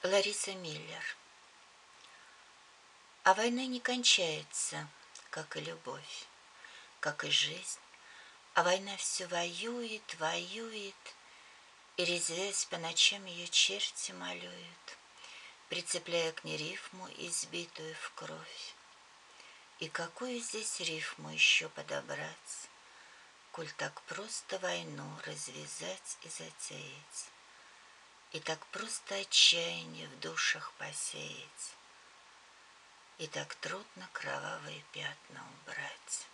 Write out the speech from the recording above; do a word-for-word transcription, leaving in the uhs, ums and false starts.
Лариса Миллер. А война не кончается, как и любовь, как и жизнь. А война все воюет, воюет, и, резвясь по ночам, ее черти малюют, прицепляя к ней рифму, избитую в кровь. И какую здесь рифму еще подобрать, коль так просто войну развязать и затеять, и так просто отчаяние в душах посеять, и так трудно кровавые пятна убрать.